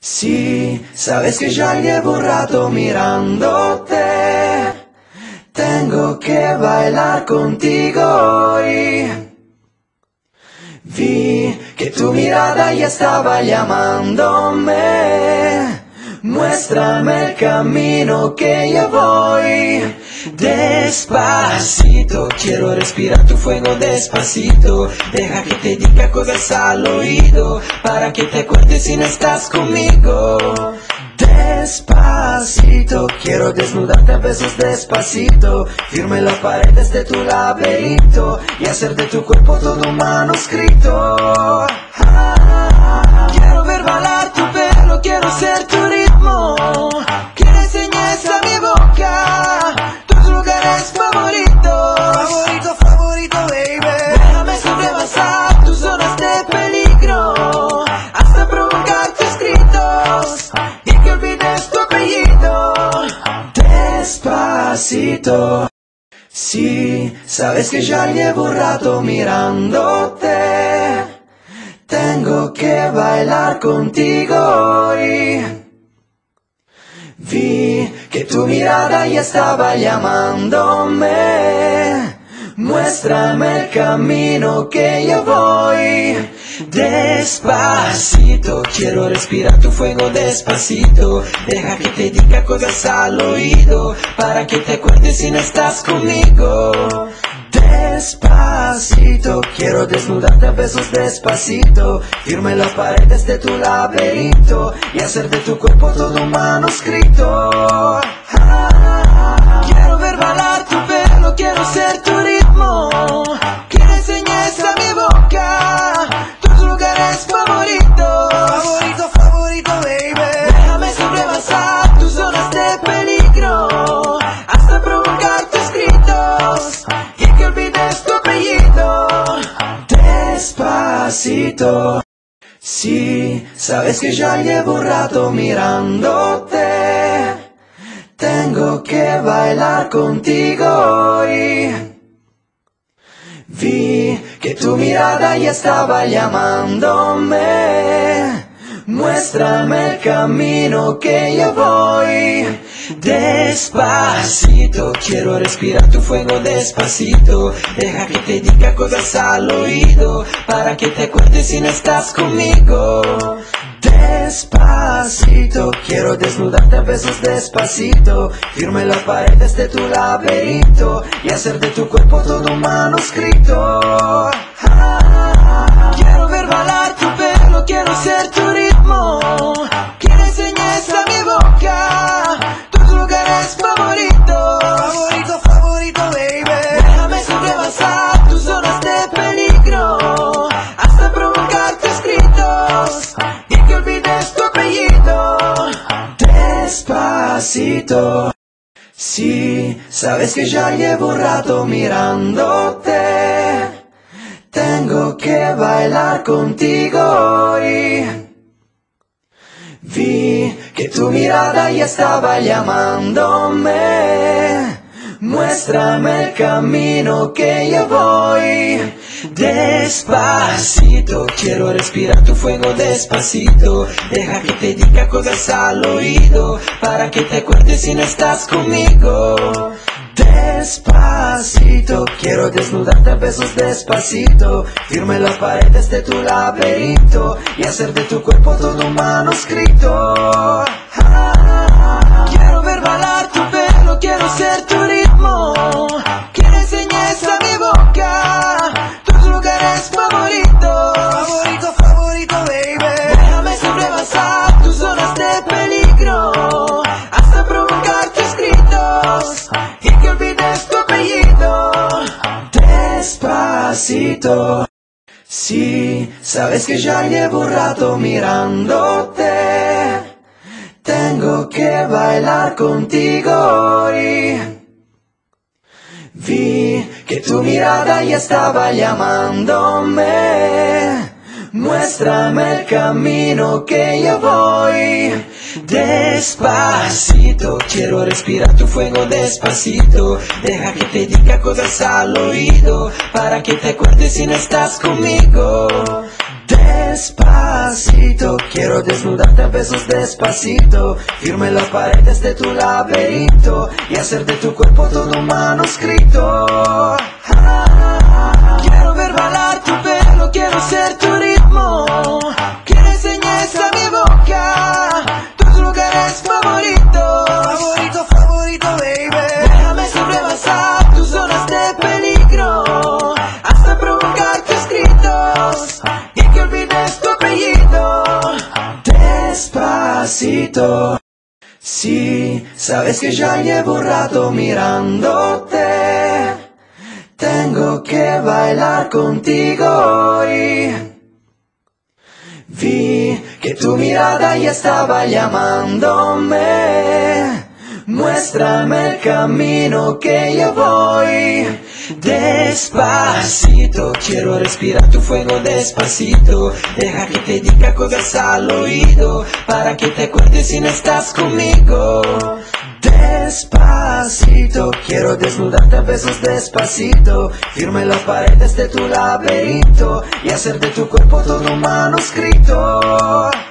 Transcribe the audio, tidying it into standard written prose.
Sí, sabes que ya llevo un rato mirándote. Tengo que bailar contigo hoy. Vi que tu mirada ya estaba llamándome. Muéstrame el camino que yo voy. Despacito, quiero respirar tu fuego despacito. Deja que te diga cosas al oído, para que te acuerdes si no estás conmigo. Despacito, quiero desnudarte a besos despacito. Firme las paredes de tu laberinto y hacer de tu cuerpo todo un manuscrito. Quiero ver bailar tu pelo, quiero ser tu ritmo. Que le enseñes a mi boca tus lugares favoritos. Favorito, favorito, baby. Déjame sobrepasar tus zonas de peligro, hasta provocar tus gritos y que olvides tu apellido. Despacito. Sí, sabes que ya llevo un rato mirándote. Tengo que bailar contigo hoy. Vi que tu mirada ya estaba llamándome. Muéstrame el camino que yo voy. Despacito, quiero respirar tu fuego despacito. Deja que te diga cosas al oído, para que te acuerdes si no estás conmigo. Despacito, quiero desnudarte a besos despacito. Firme las paredes de tu laberinto y hacer de tu cuerpo todo un manuscrito. Quiero ver bailar tu pelo, quiero ser tu ritmo. Que le enseñes a mi boca tus lugares favoritos. Favorito, favorito, baby. Déjame sobrepasar tus zonas de peligro, hasta provocar tus gritos y que olvides tu apellido. Despacito. Sí, sabes que ya llevo un rato mirándote. Tengo que bailar contigo hoy. Vi que tu mirada ya estaba llamándome. Muéstrame el camino que yo voy. Despacito, quiero respirar tu fuego despacito. Deja que te diga cosas al oído, para que te acuerdes si no estás conmigo. Despacito, quiero desnudarte a besos despacito. Firme las paredes de tu laberinto y hacer de tu cuerpo todo un manuscrito. Quiero ver bailar tu pelo, quiero ser tu ritmo. Que le enseñes a mi boca tus lugares favoritos. Favorito, favorito, baby. Déjame sobrepasar tus zonas de peligro, hasta provocar tus gritos y que olvides tu apellido. Despacito. Sí, sabes que ya llevo un rato mirándote. Tengo que bailar contigo hoy. Vi que tu mirada ya estaba llamándome. Muéstrame el camino que yo voy. Despacito, quiero respirar tu fuego despacito. Deja que te diga cosas al oído, para que te acuerdes si no estás conmigo. Despacito, quiero desnudarte a besos despacito. Firme las paredes de tu laberinto y hacer de tu cuerpo todo un manuscrito. Quiero ver bailar tu pelo, quiero ser tu ritmo. Que le enseñes a mi boca tus lugares favoritos. Favorito, favorito, baby. Déjame sobrepasar tus zonas de peligro, hasta provocar tus gritos y que olvides tu apellido. Despacito. Sí, sabes que ya llevo un rato mirándote. Tengo que bailar contigo hoy. Vi que tu mirada ya estaba llamándome. Muéstrame el camino que yo voy. Despacito, quiero respirar tu fuego despacito. Deja que te diga cosas al oído, para que te acuerdes si no estás conmigo. Despacito, quiero desnudarte a besos despacito, firme las paredes de tu laberinto y hacer de tu cuerpo todo un manuscrito. Quiero ver bailar tu pelo, quiero ser tu ritmo. Que le enseñes a mi boca tus lugares favoritos. Favorito, favorito, baby. Déjame sobrepasar tus zonas de peligro hasta provocar tus gritos y que olvides tu apellido. Despacito, sí, sabes que ya llevo un rato mirándote. Tengo que bailar contigo hoy. Vi que tu mirada ya estaba llamándome. Muéstrame el camino que yo voy. Despacito, quiero respirar tu fuego despacito. Deja que te diga cosas al oído para que te acuerdes si no estás conmigo. Despacito, quiero desnudarte a besos despacito, firme las paredes de tu laberinto y hacer de tu cuerpo todo un manuscrito.